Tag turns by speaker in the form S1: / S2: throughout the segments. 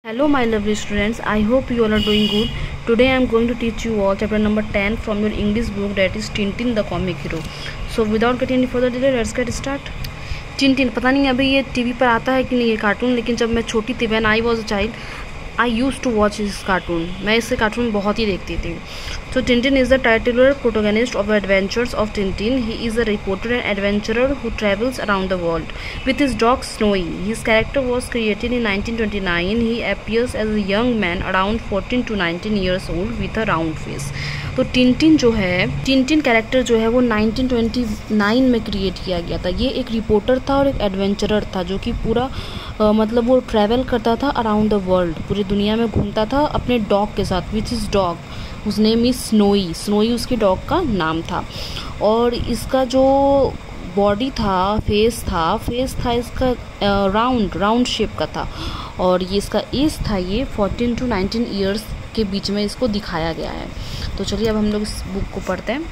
S1: Hello my lovely students, I hope you all are doing good. Today I am going to teach you all chapter number 10 from your English book, that is Tintin the Comic Hero. So without getting any further delay, let's get start. Tintin, पता नहीं अभी ये TV पर आता है कि नहीं ये कार्टून, लेकिन जब मैं छोटी थी when I was a child I use to watch this cartoon. मैं इसे कार्टून बहुत ही देखती थी. So Tintin is the titular protagonist of the adventures of Tintin. He is a reporter and adventurer who travels around the world with his dog Snowy. His character was created in 1929. He appears as a young man around 14 to 19 years old with a round face. तो Tintin जो है, Tintin character जो है वो 1929 में create किया गया था. ये एक रिपोर्टर था और एक एडवेंचरर था जो कि पूरा मतलब वो ट्रैवल करता था अराउंड द वर्ल्ड, पूरी दुनिया में घूमता था अपने डॉग के साथ, विच इज़ डॉग. उस नेम इज़ स्नोई. स्नोई उसके डॉग का नाम था. और इसका जो बॉडी था, फेस था इसका राउंड शेप का था. और ये इसका एज था ये 14 to 19 ईयर्स के बीच में इसको दिखाया गया है. तो चलिए अब हम लोग इस बुक को पढ़ते हैं.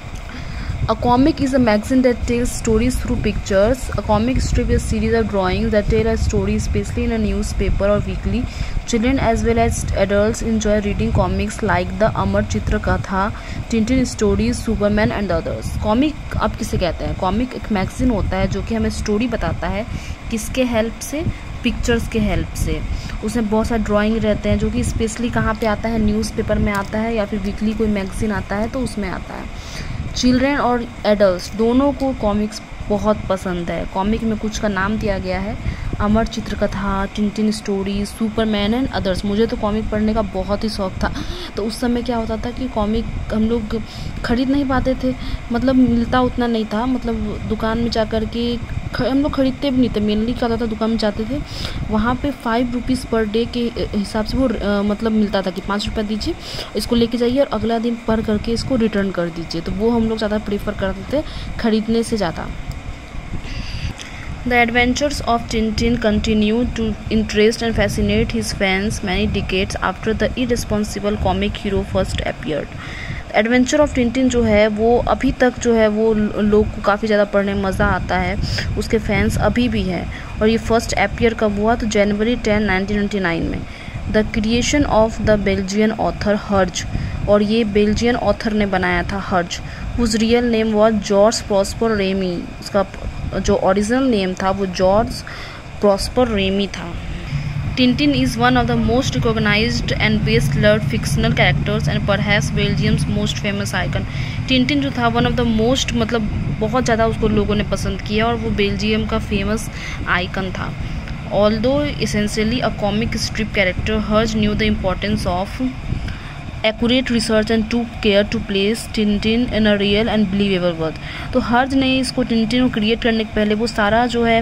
S1: A comic is a magazine that tells stories through pictures. A comic strip is a series of drawings that tell a story, especially in a newspaper or weekly. Children as well as adults enjoy reading comics like the Amar Chitra Katha, Tintin Stories, Superman and others. Comic आप किसे कहते हैं? Comic एक magazine होता है जो कि हमें स्टोरी बताता है. किसके हेल्प से? पिक्चर्स के हेल्प से. उसमें बहुत सारे ड्राइंग रहते हैं जो कि स्पेशली कहाँ पे आता है, न्यूज़पेपर में आता है या फिर वीकली कोई मैगजीन आता है तो उसमें आता है. चिल्ड्रेन और एडल्ट्स दोनों को कॉमिक्स बहुत पसंद है. कॉमिक में कुछ का नाम दिया गया है, Amar Chitrakatha, Tintin stories, Superman and others. मुझे तो कॉमिक पढ़ने का बहुत ही शौक़ था. तो उस समय क्या होता था कि कॉमिक हम लोग खरीद नहीं पाते थे, मतलब मिलता उतना नहीं था. मतलब दुकान में जा कर के हम लोग खरीदते भी नहीं थे. मेनली क्या होता था, दुकान में जाते थे, वहाँ पे 5 रुपीज़ पर डे के हिसाब से वो मतलब मिलता था कि 5 रुपये दीजिए, इसको लेके जाइए और अगला दिन पढ़ करके इसको रिटर्न कर दीजिए. तो वो हम लोग ज़्यादा प्रेफर करते थे खरीदने से ज़्यादा. The adventures of Tintin continue to interest and fascinate his fans many decades after the irresponsible comic hero first appeared. Adventure of Tintin जो है वो अभी तक जो है वो लोग को काफ़ी ज़्यादा पढ़ने में मज़ा आता है. उसके फैंस अभी भी हैं. और ये फर्स्ट अपियर कब हुआ? तो जनवरी 10, 1999 में. The creation of the Belgian author Herge. और ये बेल्जियन ऑथर ने बनाया था Herge, whose real name was George Prosper Remi. उसका जो ओरिजिनल नेम था वो जॉर्ज प्रॉस्पर रेमी था. Tintin is one of the most recognized and best loved fictional characters and perhaps Belgium's most famous icon. Tintin जो था one of the most, मतलब बहुत ज़्यादा उसको लोगों ने पसंद किया और वो बेल्जियम का फेमस आइकन था. Although essentially a comic strip character, Hurge knew the importance of accurate research and took care to place Tintin in a real and believable world. तो हर्ज ने इसको टिंटिन को क्रिएट करने के पहले वो सारा जो है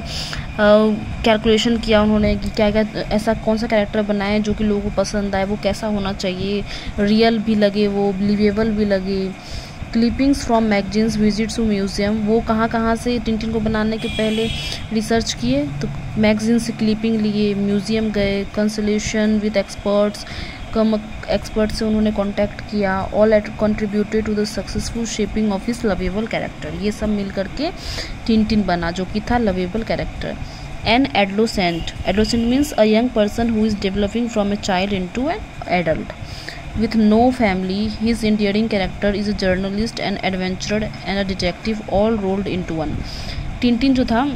S1: कैलकुलेशन किया उन्होंने कि क्या क्या ऐसा कौन सा कैरेक्टर बनाए जो कि लोगों को पसंद आए, वो कैसा होना चाहिए, रियल भी लगे, वो बिलीवेबल भी लगे. Clippings from magazines, visits to museum. वो कहाँ से टिंटिन को बनाने के पहले रिसर्च किए तो मैगजीन से क्लिपिंग लिए, म्यूज़ियम गए, कंसल्टेशन विद एक्सपर्ट्स, एक्सपर्ट से उन्होंने कांटेक्ट किया. All at contributed to the successful shaping of his lovable character. ये सब मिल करके टिंटिन बना जो कि था lovable character. An adolescent. Adolescent means a young person who is developing from a child into an adult with no family. His endearing character is a journalist, an adventurer and a detective all rolled into one. Tintin जो था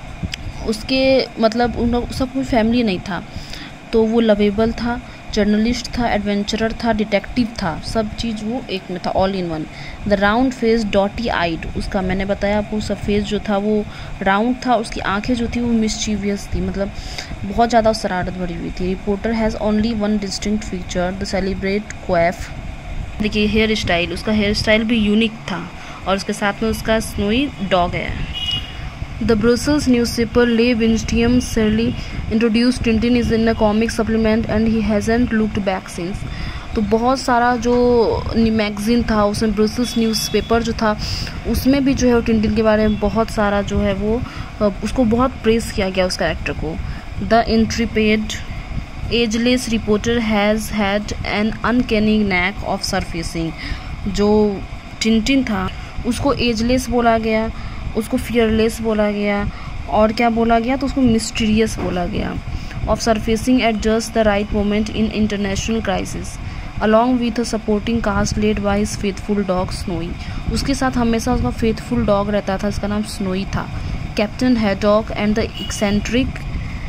S1: उसके मतलब उन लोग सब कोई family नहीं था, तो वो लवेबल था, जर्नलिस्ट था, एडवेंचरर था, डिटेक्टिव था, सब चीज़ वो एक में था, all in one. The round face dotty eyed. उसका मैंने बताया आपको, उसका फेस जो था वो राउंड था, उसकी आंखें जो थी वो मिस्चीवियस थी, मतलब बहुत ज़्यादा शरारत भरी हुई थी. Reporter has only one distinct feature, the celebrate quiff. देखिए हेयर स्टाइल, उसका हेयर स्टाइल भी यूनिक था और उसके साथ में उसका स्नोई डॉग है. The Brussels newspaper Le Vintium Shirley introduced Tintin is in a comic supplement and he hasn't looked back since. तो बहुत सारा जो मैगज़ीन था उसमें ब्रुसेल्स न्यूज़पेपर जो था उसमें भी जो है वो टिंटिन के बारे में बहुत सारा जो है वो उसको बहुत प्रेस किया गया उस कैरेक्टर को. The intrepid ageless reporter has had an uncanny knack of surfacing. जो टिंटिन था उसको एजलेस बोला गया, उसको फियरलेस बोला गया और क्या बोला गया तो उसको मिस्टीरियस बोला गया. of surfacing at just the right moment in international crisis, along with a supporting cast led by his faithful dog Snowy. उसके साथ हमेशा उसका faithful dog रहता था, इसका नाम Snowy था. Captain Haddock and the eccentric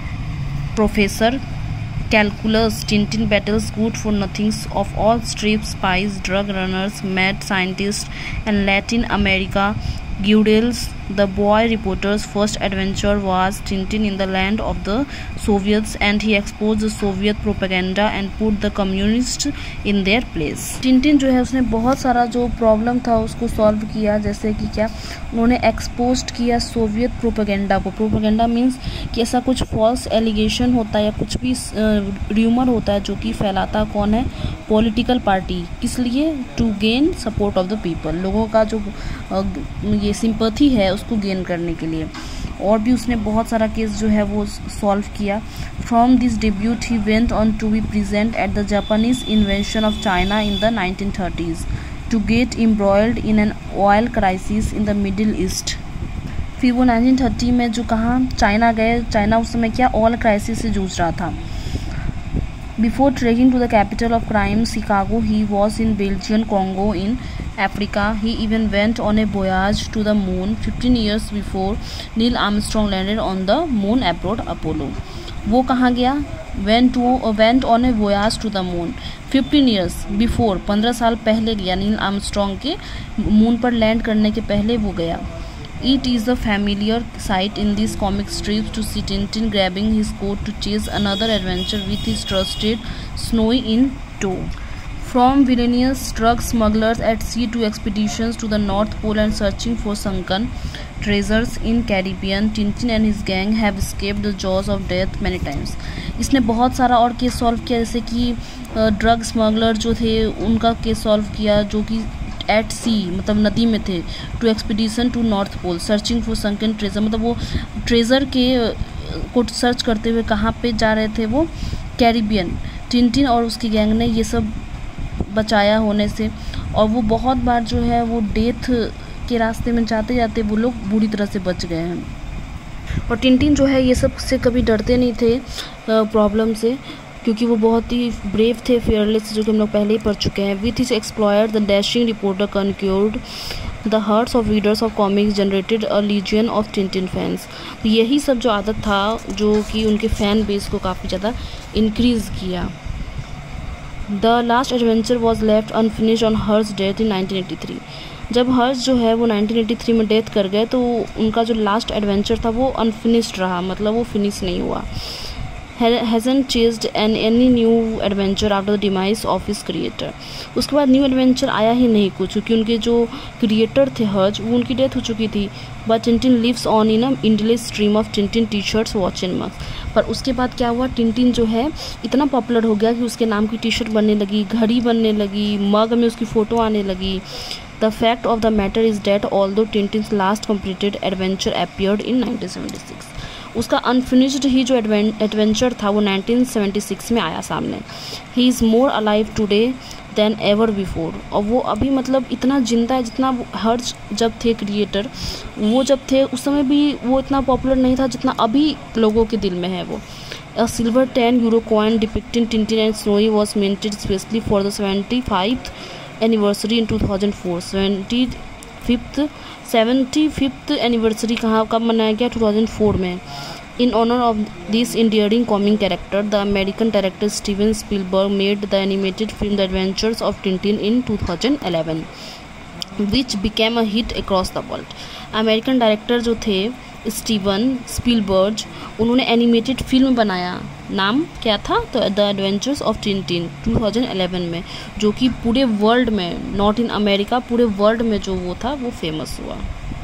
S1: Professor Calculus. Tintin battles good-for-nothings of all strips, spies, drug runners, mad scientists, and Latin America Goodales. The boy reporter's first adventure was Tintin in the land of the Soviets, and he exposed the Soviet propaganda and put the communists in their place. Tintin जो है उसने बहुत सारा जो problem था उसको solve किया, जैसे कि क्या उन्होंने एक्सपोज किया सोवियत प्रोपेगेंडा को. प्रोपेगेंडा मीन्स कि ऐसा कुछ फॉल्स एलिगेशन होता है या कुछ भी र्यूमर होता है जो कि फैलाता कौन है, पॉलिटिकल पार्टी. किस लिए? To gain support of the people, लोगों का जो ये सिंपैथी है उसको गेन करने के लिए. और भी उसने बहुत सारा केस जो है वो सॉल्व किया. From this debut he went on to be present at the Japanese invention of China in the 1930s to get embroiled in an oil crisis in the Middle East. फिर वो 1930 में जो कहाँ China गए, China उस समय क्या oil crisis से जूझ रहा था. Before trekking to the capital of crime, Chicago, he was in Belgian Congo in Africa. He even went on a voyage to the moon 15 years before Neil Armstrong landed on the moon aboard Apollo. वो कहाँ गया? Went on a voyage to the moon 15 years before, 15 साल पहले गया. Neil Armstrong के moon पर land करने के पहले वो गया. It is a familiar sight in these comic strips to see Tintin grabbing his coat to chase another adventure with his trusted Snowy in tow. From villainous drug smugglers at sea to expeditions to the North Pole and searching for sunken treasures in Caribbean, Tintin and his gang have escaped the jaws of death many times. इसने बहुत सारा और case solve किया, जैसे कि drug smuggler जो थे उनका केस सॉल्व किया जो कि एट सी मतलब नदी में थे. To expedition to North Pole, searching for sunken treasure, मतलब वो ट्रेजर के को सर्च करते हुए कहाँ पे जा रहे थे, वो कैरिबियन. टिंटिन और उसकी गैंग ने ये सब बचाया होने से, और वो बहुत बार जो है वो डेथ के रास्ते में जाते जाते वो लोग बुरी तरह से बच गए हैं. और टिंटिन जो है ये सब से कभी डरते नहीं थे प्रॉब्लम से, क्योंकि वो बहुत ही ब्रेव थे, फेयरलेस, जो कि हम लोग पहले ही पढ़ चुके हैं. With his exploits the dashing reporter conquered the hearts of readers of comics generated a legion of Tintin fans. तो यही सब जो आदत था जो कि उनके फ़ैन बेस को काफ़ी ज़्यादा इंक्रीज़ किया. The last adventure was left unfinished on Herge's death in 1983. जब हर्स जो है वो 1983 में डेथ कर गए तो उनका जो लास्ट एडवेंचर था वो अनफिनिश्ड रहा, मतलब वो फिनिश नहीं हुआ. hasn't chased any new adventure after the demise of his creator. उसके बाद न्यू एडवेंचर आया ही नहीं कुछ, क्योंकि उनके जो क्रिएटर थे हर्ज वो उनकी डेथ हो चुकी थी. But Tintin lives on in a endless stream of Tintin T shirts watch and mugs. पर उसके बाद क्या हुआ, टिंटिन जो है इतना पॉपुलर हो गया कि उसके नाम की टी शर्ट बनने लगी, घड़ी बनने लगी, मग में उसकी फ़ोटो आने लगी. The fact of the matter is that although Tintin's last completed adventure appeared in 1976. उसका अनफिनिश्ड ही जो एडवेंचर था वो 1976 में आया सामने. He is more alive today than ever before. और वो अभी मतलब इतना जिंदा है जितना हर्ज जब थे क्रिएटर, वो जब थे उस समय भी वो इतना पॉपुलर नहीं था जितना अभी लोगों के दिल में है वो. A silver 10 euro coin depicting Tintin and Snowy was minted specially for the 75th anniversary in 2004. 75th anniversary कब मनाया गया? 2004 में. In honour of this endearing comic character the American director Steven Spielberg made the animated film the adventures of Tintin in 2011 which became a hit across the world. American director जो थे Steven Spielberg, उन्होंने animated film बनाया, नाम क्या था? तो the adventures of Tintin 2011 में, जो कि पूरे वर्ल्ड में, नॉट इन अमेरिका, पूरे वर्ल्ड में जो वो था वो फेमस हुआ.